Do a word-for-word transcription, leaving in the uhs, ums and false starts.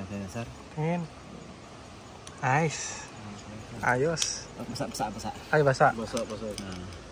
Pakai dasar. Tingin. Nice. Ayos. Basa, basa, basa. Ay, basa. Basa, basa. Nah.